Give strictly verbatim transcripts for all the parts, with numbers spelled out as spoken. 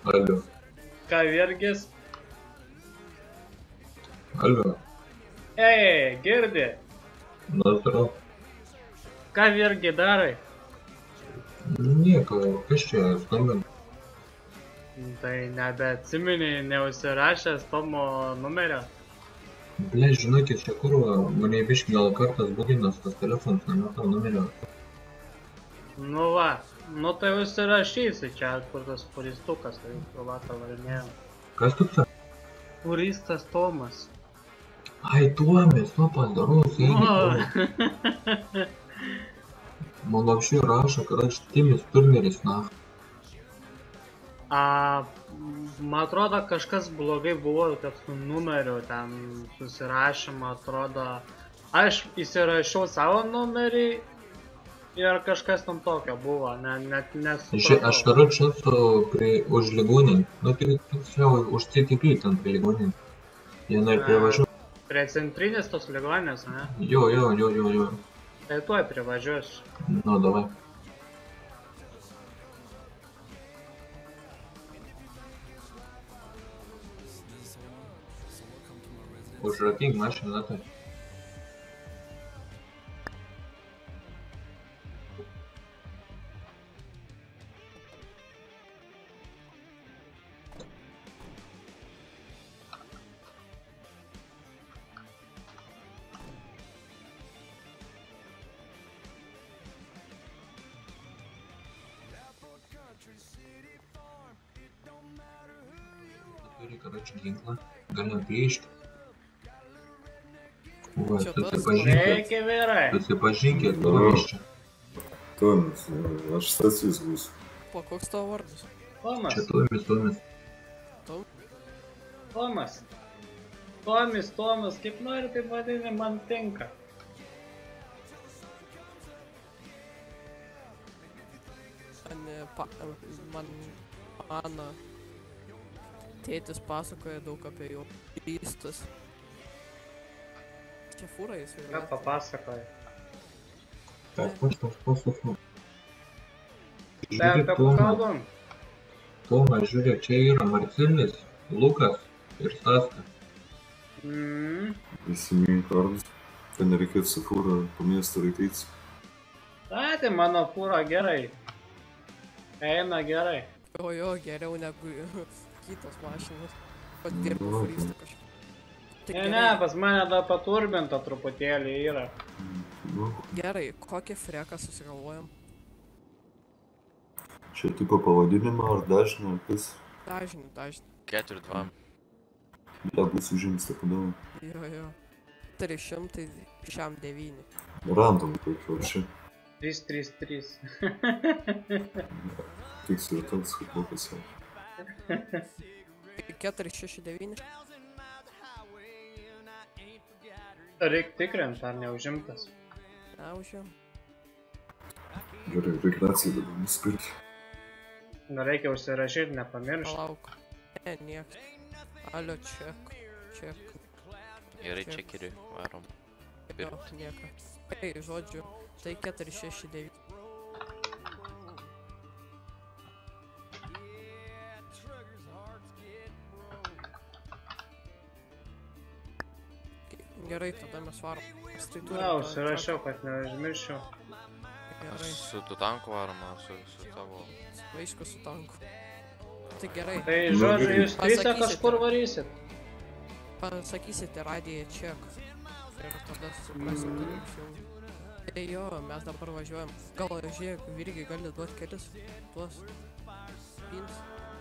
Alio. Ką Virgis? Alio. Ei, girdi? Natūralu. Ką Virgi darai? Nieko, kas čia skambina? Tai nebeatsimeni, neužsirašęs Tomo numerio? Ble, žinokit, čia kurva, mane biški gal kartas buginas tas telefonas, nematau numerio. Nu va, nu tai užsirašysi čia, kur tas furistukas, tai kur vakar varinėjom. Kas tu čia? Furistas Tomas. Ai, Tuomis, nu padarus, eini. Man вообще rašo, kad Timis turneris, na. A, man atrodo, kažkas blogai buvo, kad su numeriu ten susirašymą atrodo. Aš įsirašiau savo numerį ir kažkas tam tokio buvo, ne, net nesupratau. Aš darau čia su prie už ligoninį, nu tai tiksliau už C T P ten prie ligoninį. Jie nori privažiuoti. Prie centrinės tos ligoninės, ne? Jo, jo, jo, jo, jo. Tai tuoj privažiuosiu. Nu, davai. Užrakink mašiną, tai. Turi, karoči, ginklą. Galim priešti. Va, susipažinkit. Susipažinkit, Tomis čia. Tomis, aš Stasys būsiu. Po, koks tavo vardas? Tomas. Čia Tomis, Tomis. Tomas. Tomis, Tomas, kaip nori, taip vadini, man tinka. Man, mano tėtis pasakoja daug apie jų rystus. Čia fūra jis jau. Ką papasakoja? Tas pas, tas pas, tas pas. Tai apie ką kalbam? Tomas, žiūrėk, čia yra Marcelis, Lukas ir Staska. Mhm. Įsimink kardus. Ten reikėtų su fūra po miestą raitytis. Tai, tai mano fūra gerai. Eina gerai. O jo, geriau negu kitos mašinos. Padirbu fūristą kažką. Ne, ne, pas mane dar paturbinta truputėlį yra. Gerai, kokį freką susigalvojam? Čia tipo pavadinimą ar dažnį, ar kas? Dažnį, dažnį. keturi dva. Ja, bus užimsta, padavai. Jo, jo. trys šimtai šiam devyni. Random, kaip jau čia. trys trys trys. Tiks ir toks, kaip Lukas jau. keturi šeši devyni. Reik tikrint, ar neužimtas. Ne, užim. Gerai, rekreaciją dabar nusipirkti. Na, reikia užsirašyti, nepamiršti. Palauk. Ne, nieks. Alio, ček, ček. Gerai, čekeriui, varom. Jo, nieko. Ei, žodžiu, tai keturi šeši devyni. Gerai, tada mes varom. Na, užsirašiau, kad neužmiršiau. Gerai. Su tu tanku varom, ar su, su tavo... Vaišku su tanku. Tai gerai. Tai žodžiu, jūs trysia kažkur varysit. Pasakysite radiją ček. Ir tada suprasim, kad išjungi. Tai jo, mes dabar važiuojam. Gal, žiūrėk, Virgiai gali duoti kelis tuos pins.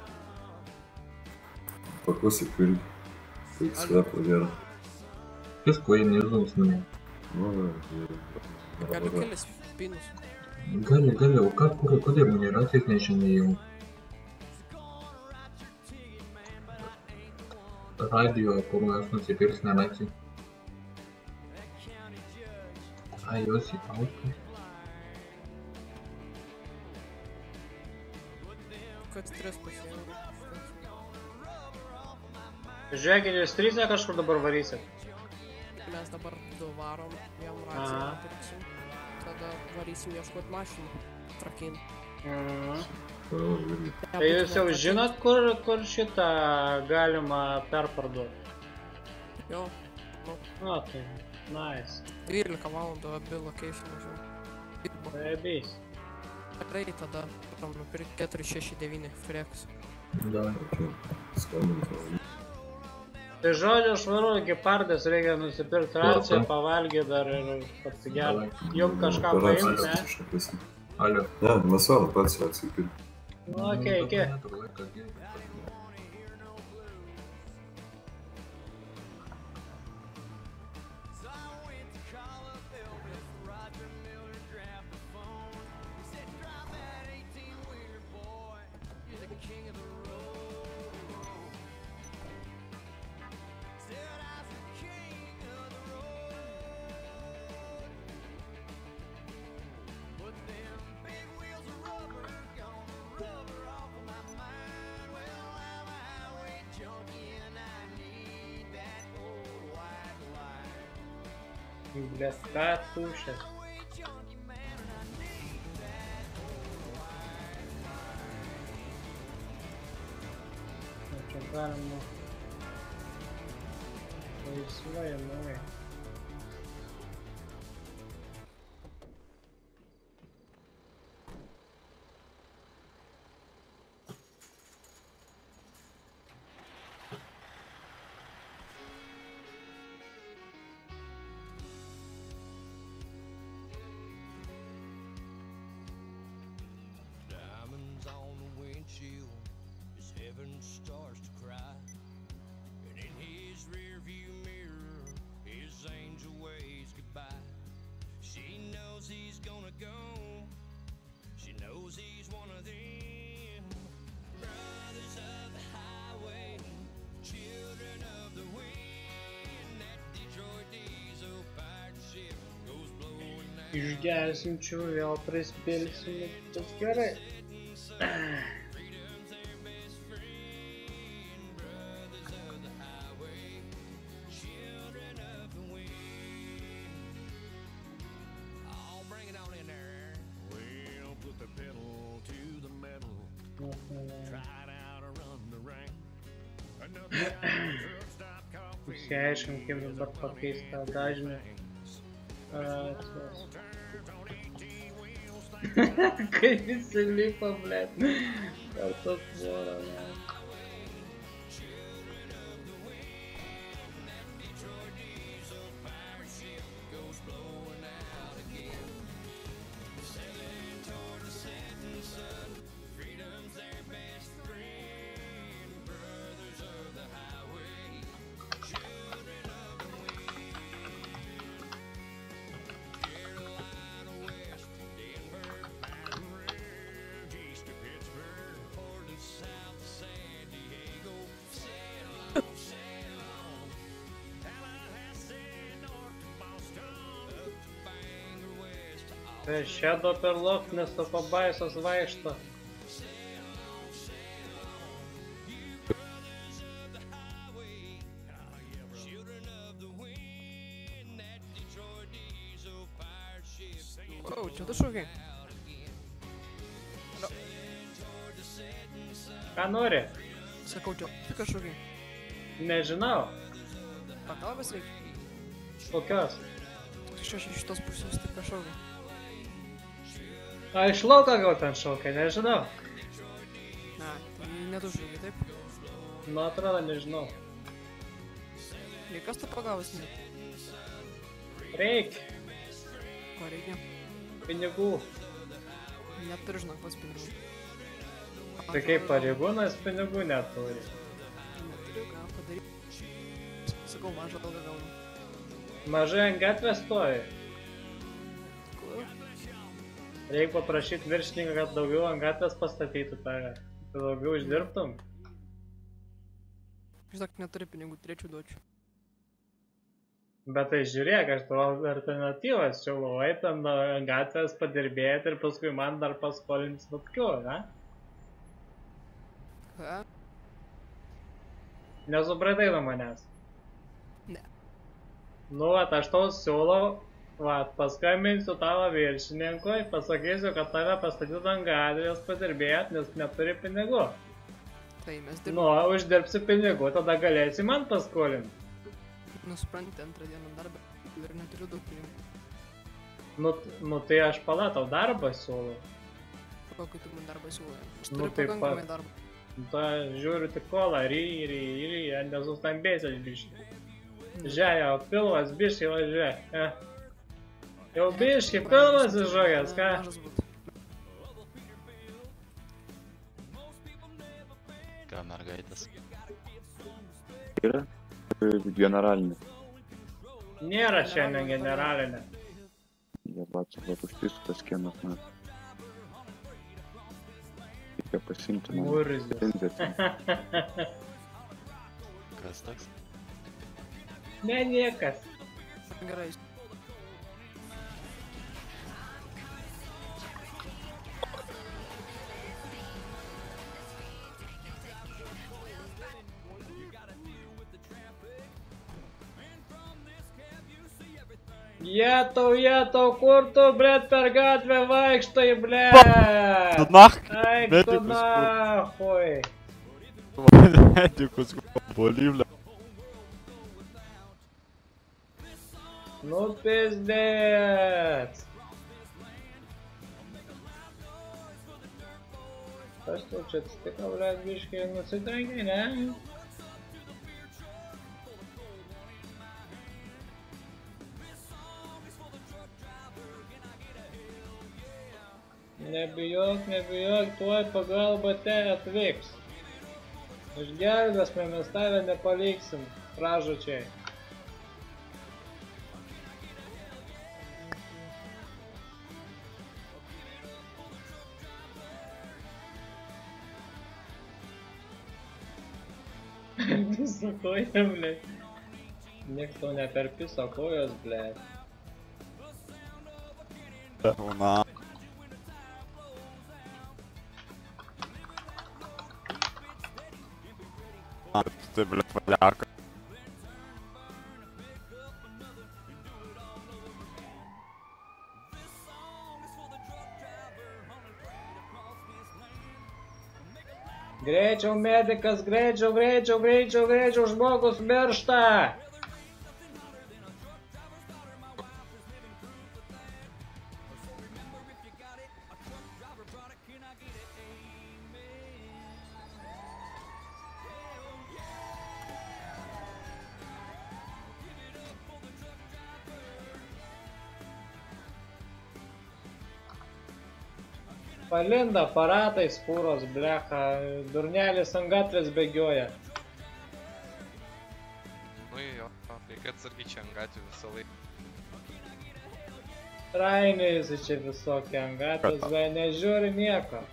Paklausyk, Virgi. Tai svepo gerą. Kas ko jie nežinau mane? Nu, va, galiu kelis pinus. Gali, gali, o ką, kur, kodėl mane racijas nežinėjau? Radio, kur aš nusipirks ne racijai. Ai, jos įtraukti. Kad stres pasiėmė. Žiūrėkit, jūs trysia kažkur dabar varysit. Mes dabar du varom, jam raciją nupirksim. Tada varysim ieškot mašinų. Trakin. Mhm. O, irgi. Tai jūs jau žinot, kur, kur šitą galima perparduoti? Jo, nu, Nu, tai nice. dvylika valandų abi location važiuoju. Tai abys. Gerai, tada tam nupirkti keturi šeši devyni Frex. Да. Čia skambinti. Tai žodžiu, švaru, gepardės reikia nusipirkti raciją, pavalgyti dar ir pasigerti. Jum kažką paimti, ne? Алло. Ne, mes varom pats atsipirkti. Nu, okei, okei. Блядь, катушек. Čia galima laisvai, nauja. Diamonds on the windshield as heaven starts to cry. And in his rear view mirror, his angel waves goodbye. She knows he's gonna go. She knows he's one of them. Brothers of the highway, children of the wind. That Detroit diesel pirate ship goes blowing out. Išgersinčiau, vėl prispėlsiu, tas gerai. Freedom's their best friend. Brothers of the highway, children of the wind. I'll bring it on in there. We'll put the pedal to the metal. Try it out or run the rain. Another truck stop coffee. Išsiaiškim, kaip dabar pakeist tą dažnį. Kaip visi lipa, blėt. Per tą tvorą, ne. Tai šedo per loknes to pabaisos vaikšto. O, čia tu šaukiai? Ką nori? Sakau, čia tu ką šaukiai? Nežinau. Pagalbas reikia? Kokios? Iš iš šitos pusės tai ką šaukiai? A, iš lauko gal ten šaukia, nežinau. Na, tai ne tu šaukiai, taip? Nu, atrodo, nežinau. Reikas tu pagalbas ne? Reik, Ko reikia? pinigų. Neturi, žinok, pats pinigų. Tai kaip pareigūnas pinigų neturi. Neturiu, ką padaryti. Sakau, mažą algą gaunu. Mažai ant gatvės stovi. Kur? Reikia paprašyti viršininką, kad daugiau ant gatvės pastatytų tave. Tu daugiau uždirbtum. Žinok, neturi pinigų, turėčiau duočiau. Bet tai žiūrėk, aš tavo alternatyvas siūlau eit ant gatvės padirbėti ir paskui man dar paskolinti snupkių, ne? Ką? Nesupratai nuo manęs. Ne. Nu, vat aš tau siūlau Va, paskambinsiu tavo viršininkui, pasakysiu, kad tave pastatytų ant gatvės padirbėt, nes neturi pinigų. Tai mes Nu, dirbame. uždirbsi pinigų, tada galėsi man paskolinti. Nusprantė antrą dieną darbą ir neturiu daug pinigų. Nu, nu tai aš pala tau darbą siūlau. Kokį tu man darbą siūlai? Aš Nu, turiu taip pakankamai pat. darbą. Nu, ta žiūriu tik kolą, ry, ry, ry, nesustambėsiu biškį. Žiūrė, jau pilvas biškį važiuoja. Eh. Jau biškį pilvas išžogęs, ką? Mažas būt. Ką mergaitės? Yra generalinė. Nėra šiandien generalinė. Я бачу, вот užtiskas kienas na. Reikia pasimti man. Murzis. Licenziją. Kas toks? Ne, niekas. Gerai. Jetau, jetau, kur tu, blėt, per gatvę vaikštai, blėt? Нах, Eik tu medikus, nahui. медикус, боли, бля. Nu, pizdėt. Kas tu čia atsitiko, blėt, biškai nusitrenkai, ne? Nebijok, nebijok, tuoj pagalba te atvyks. Išgelbėsime, mes tave nepaliksim, pražučiai. Su kojom, blėt. Nieks to ne per piso kojos, blėt. Una. Ты, блядь, поляка. Greičiau, medikas, greičiau, greičiau, greičiau, greičiau, žmogus miršta. Palinda aparatais fūros, blecha, durnelis ant gatvės bėgioja. Nu jo, reikia atsargiai čia ant gatvių visą laiką. Trainėjasi čia visokie ant gatvės, bet nežiūri nieko.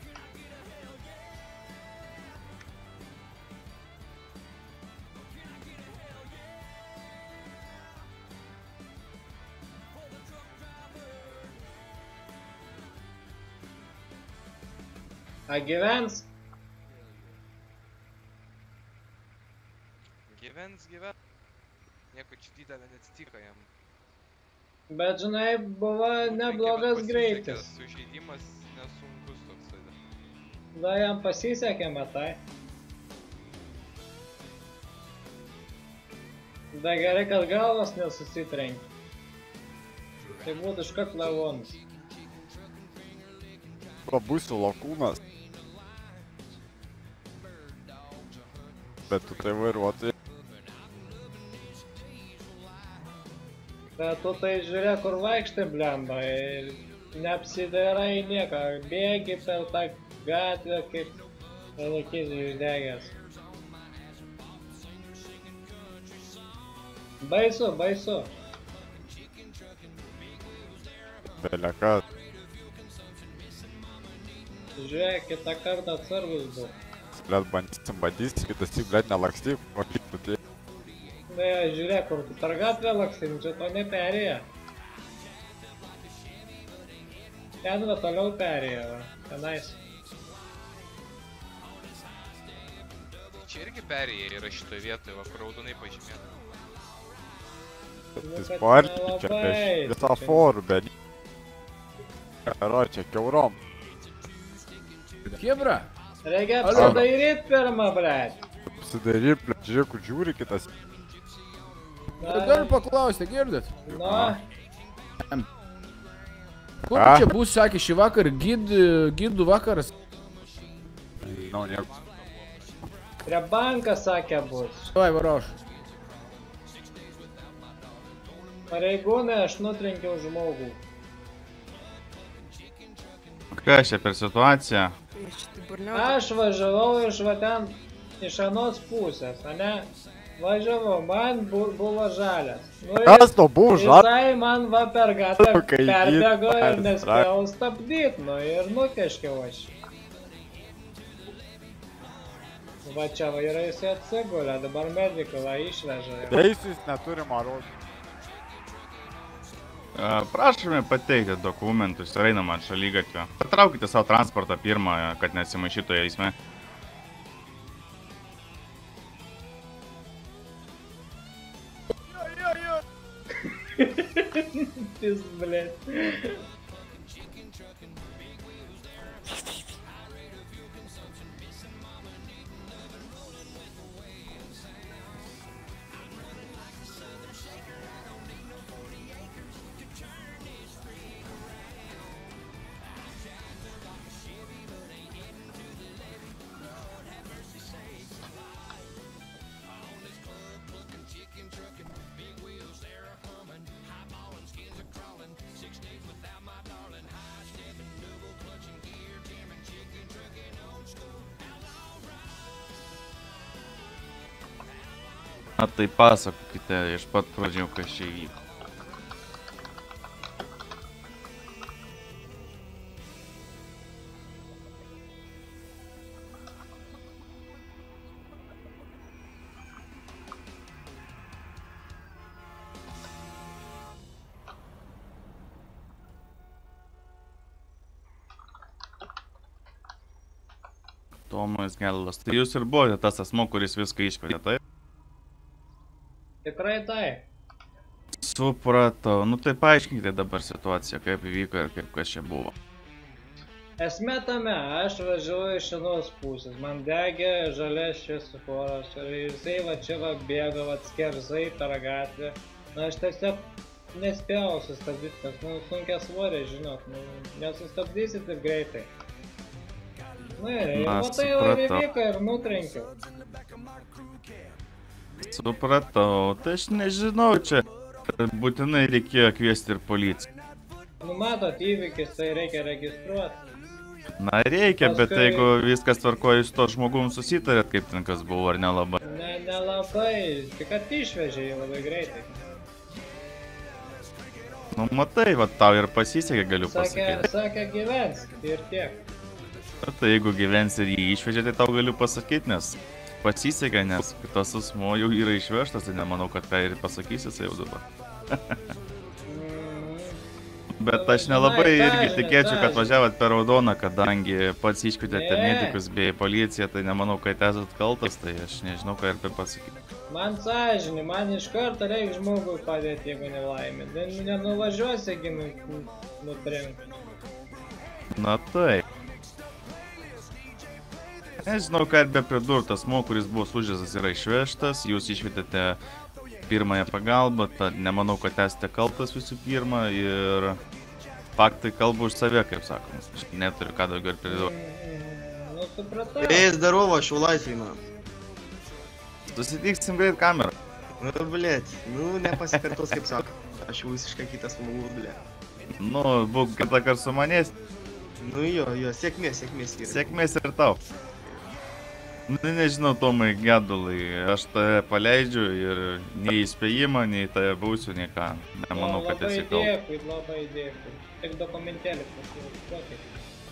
A gyvens? Gyvens, gyvens. Nieko čia didelio neatsitiko jam. Bet žinai, buvo neblogas greitis. Sužeidimas nesunkus toksai. Da jam pasisekė, matai. Da gerai, kad galvas nesusitrenkė. Tai būtų iškart lavonas. Pabūsiu lakūnas. Bet tu tai vairuotojai. Bet tu tai žiūrėk, kur vaikštai, blemba, ir neapsidairai nieko. Bėgi per tą gatvę kaip velakys išdegęs. Baisu, baisu. Belekas. Žiūrėk, kitą kartą atsargus bus. Блядь, bandysim, bandysim, kitas tik, blядь, nelakstyk, o kaip tu tai. Tai žiūrėk, kur tu per gatvę laksim, čia to neperėja. Ten va toliau perėja, va, tenais. Čia irgi perėję yra šitoje vietoje, va, kur raudonai pažymėta. Испортите светофор, блядь. Короче, кевром. Chebra, Reikia apsidairyt pirmą, blėt. Apsidairyt, blядь, žiūrėk, kur žiūri kitas. galiu paklausti, girdit? Na, Kur čia bus, sakė, šį vakarą, gid, gidų vakaras? Žinau, nieko. prie banką sakė bus. Vai, varoš. Pareigūnai, aš nutrenkiau žmogų. Kas čia per situaciją? Aš važiavau iš va ten, iš anos pusės, ane? Važiavau, man bu, buvo žalias. Nu, Kas to buvo žalias? Jisai man va per gatą Kai jį perbėgo ir persra- nespėjau stabdyt, nu ir nuteškiau aš. Va čia va yra jisai atsigulė, dabar medikai va išveža. Teisės neturi marodyti. Prašome pateikti dokumentus ir einam ant šalygatvio. Patraukite savo transportą pirmą, kad nesimaišytų eisme. Pis, blėt. Na tai pasakokite iš pat pradžių, kas čia įvyko. Tomas Gelas, tai jūs ir buvote tas asmo, kuris viską iškvietė, taip? Tikrai tai. Supratau. Nu tai paaiškinkite dabar situaciją, kaip įvyko ir kaip kas čia buvo. Esmė tame, aš važiuoju iš šios pusės, man degė žalias šviesoforas ir jisai va čia va bėga va skersai per gatvę. Na aš tiesiog nespėjau sustabdyti, nes nu sunkia svorė, žinot, nu nesustabdysit ir greitai. Na ir Na, va tai va ir supratau. įvyko ir nutrenkiau. Supratau, tai aš nežinau čia, kad būtinai reikėjo kviesti ir policiją. Nu matot įvykis, tai reikia registruoti. Na reikia, bet Paskui- jeigu viskas tvarkoja, jūs to žmogum susitarėt, kaip ten kas buvo, ar nelabai. Ne, nelabai, tik kad išvežė jį labai greitai. Nu matai, va tau ir pasisekė, galiu Sakė, pasakyti. sakė gyvens ir tiek. Na, tai jeigu gyvens ir jį išvežė, tai tau galiu pasakyti, nes pasisekė, nes kitas asmuo jau yra išvežtas, tai nemanau, kad ką ir pasakysi jau dabar. Bet aš nelabai irgi tikėčiau, kad važiavat per raudoną, kadangi pats iškvietėte Ne. medikus bei policiją, tai nemanau, kad esat kaltas, tai aš nežinau, ką ir pasakyti. Man sąžinė, man iš karto reikia žmogui padėti, jeigu nelaimė. Ne- Nenuvažiuosi, gi nu- nutrenkti. Na tai. Nežinau, ką ir be pridurti, asmuo, kuris buvo sužeistas, yra išvežtas, jūs išvietėte pirmąją pagalbą, tad nemanau, kad esate kaltas visų pirma ir faktai kalba už save, kaip sakoma. Aš neturiu ką daugiau ir pridurti. Nu, supratau. Эй, здорово, Шулайфи, на. Susitiksim greit kamerą. Nu, blėt, nu, nepasikartos, kaip sako. Aš jau visiškai kitas žmogus, blėt. Nu, būk kitą kartą su manęs. Nu jo, jo, sėkmės, sėkmės. vyrai. Sėkmės ir tau. Nu, nežinau, Tomai Gedulai, aš tave paleidžiu ir nei įspėjimą, nei tave būsiu, nei ką. Nemanau, kad esi Labai kaltas. dėkui, labai dėkui. Tik dokumentėlį pasiruoškit.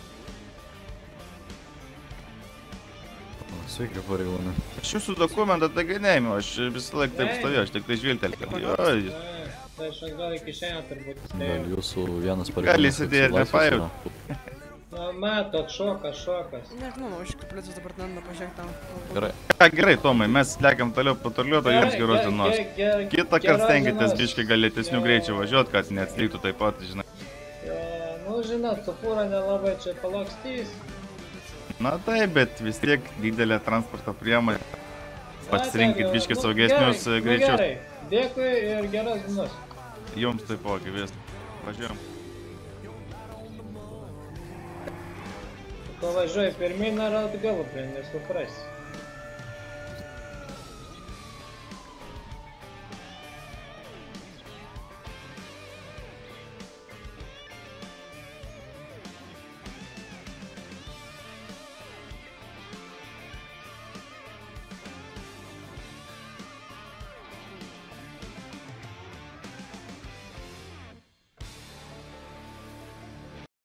Sveiki, pareigūnai. Aš jūsų dokumentą taigi neėmiau, aš visą laiką taip Ne. stovėjau, aš tik tai žvilgtelėjau. Jo, Tai aš gal į kišenę turbūt Gal spėjau. jūsų vienas Gali pareigūnas sėdėti, laisvas nepajau. Na, matot, šokas, šokas. Nežinau, aš kaip policijos departamento pažiūrėk tam. Gerai. ką, gerai, Tomai, mes lekiam toliau patruliuoto, jums geros dienos. Kitą kartą stenkitės biškai galėtesnių greičių važiuot, kad neatsliktų taip pat, žinai. Nu, žinot, su fūra nelabai čia palakstys. Na taip, bet vis tiek didelė transporto priemonė. Pasirinkit biškai saugesnius greičius. Gerai, dėkui ir geros dienos. Jums taipogi, vis. Važiuojam. Tu važiuoji pirmin ar atgal, tai nesuprasi.